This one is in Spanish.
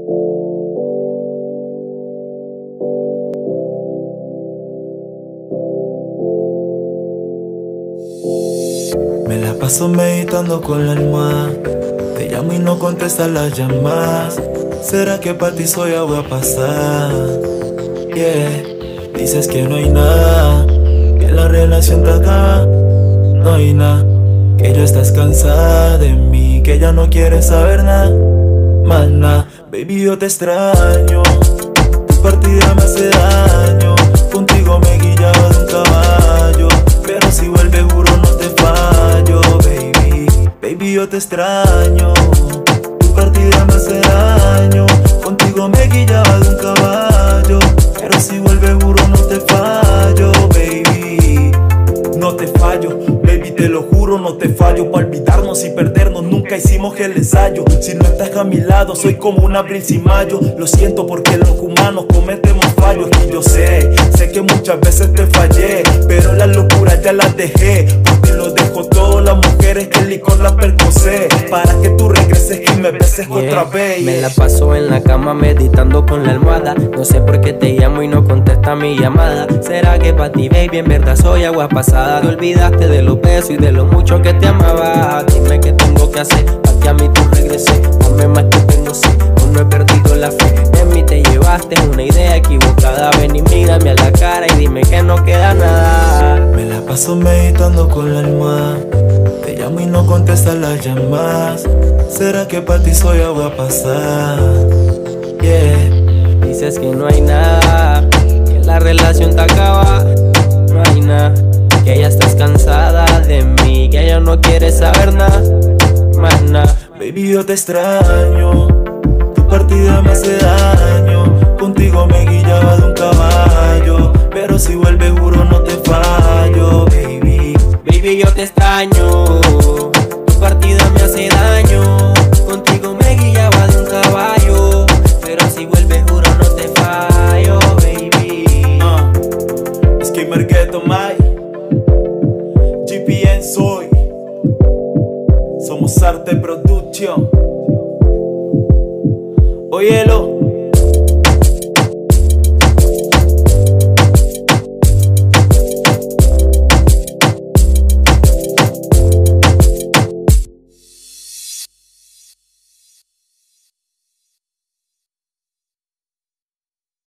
Me la paso meditando con la almohada. Te llamo y no contestas las llamadas. ¿Será que para ti soy agua pasada? Yeah. Dices que no hay nada, que la relación te acaba. No hay nada, que ya estás cansada de mí, que ya no quieres saber nada, más nada. Baby, yo te extraño, tu partida me hace daño. Contigo me guillaba de un caballo, pero si vuelve juro no te fallo, baby. Baby, yo te extraño, tu partida me hace daño. Contigo me guillaba de un caballo, pero si vuelve juro no te fallo, baby. No te fallo, baby, te lo juro, no te fallo. Pa' olvidarnos y perdernos nunca hicimos el ensayo. Si no estás a mi lado soy como un abril sin mayo. Lo siento porque los humanos cometemos fallos. Y yo sé que muchas veces te fallé, pero las locuras ya las dejé. Porque lo dejo todo, las mujeres que el licor las percocé, para que tú regreses y me beses otra vez. Me la paso en la cama meditando con la almohada. No sé por qué te llamo y no contesta mi llamada. ¿Será que para ti, baby, en verdad soy agua pasada? Te olvidaste de los besos y de lo mucho que te amaba. Dime qué tengo que hacer para que a mí tú regreses. Dame más que no sé, aún no he perdido la fe. En mí te llevaste una idea equivocada. Ven y mírame a la cara y dime que no queda nada. Me la paso meditando con la almohada. Te llamo y no contestas las llamadas. ¿Será que para ti soy agua pasada? Yeah. Dices que no hay nada, que la relación te acaba. No hay nada, que ya estás cansada de mí, que ya no quieres saber nada, más nada. Baby, yo te extraño, tu partida me hace daño. Contigo me guillaba de un caballo, pero si vuelve juro no te fallo, baby. Baby, yo te extraño, tu partida me hace daño. Contigo me guillaba de un caballo, pero si vuelve juro no te fallo, baby. Es que Mergueto Mai, GPN soy. Somos Arte Production. Óyelo.